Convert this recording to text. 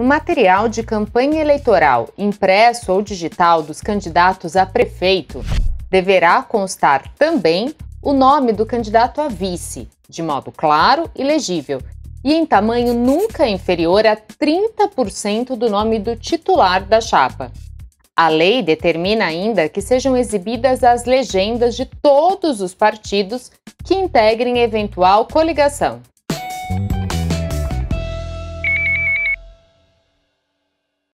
No material de campanha eleitoral, impresso ou digital dos candidatos a prefeito, deverá constar também o nome do candidato a vice, de modo claro e legível, e em tamanho nunca inferior a 30% do nome do titular da chapa. A lei determina ainda que sejam exibidas as legendas de todos os partidos que integrem eventual coligação.